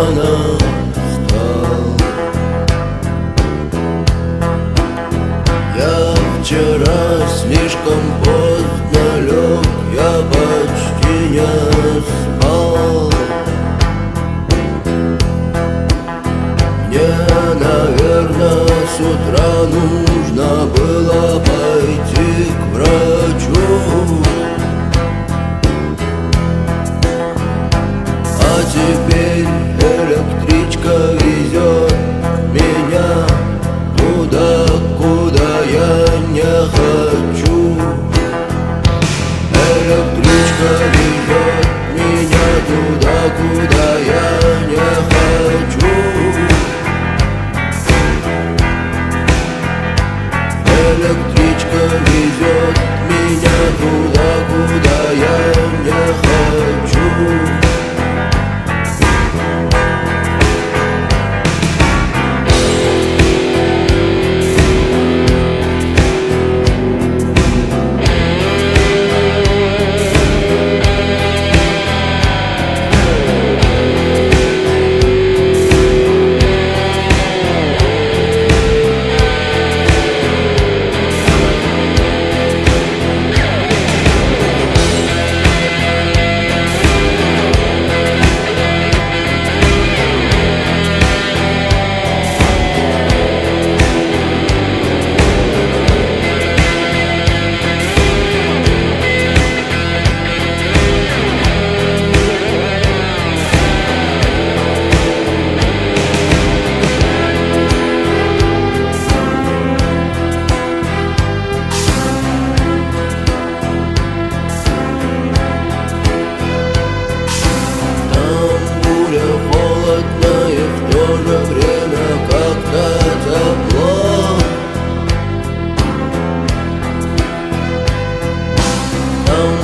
настал. Я вчера слишком поздно лег, я почти не спал. Мне, наверное, с утра нужно было пойти к врачу. А теперь электричка везет меня туда, куда я не хочу. Электричка везет меня туда, куда я не хочу. Электричка везет меня туда, куда я не хочу. Там